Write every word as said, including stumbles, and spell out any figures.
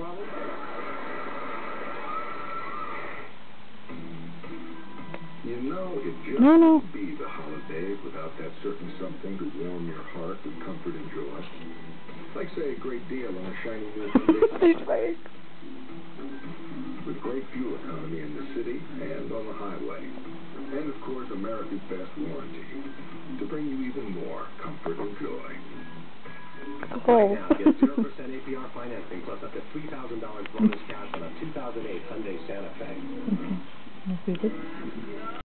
problem? You know, it just No, no. wouldn't be the holidays without that certain something to warm your heart with comfort and joy. Like, say, a great deal on a shiny new Hyundai. With great fuel economy in the city and on the highway. And, of course, America's best warranty to bring you even more comfort and joy. Oh. Right now, get zero percent A P R financing plus up to three thousand dollars bonus cash on a two thousand eight Hyundai Santa Fe. Okay. Let's read it.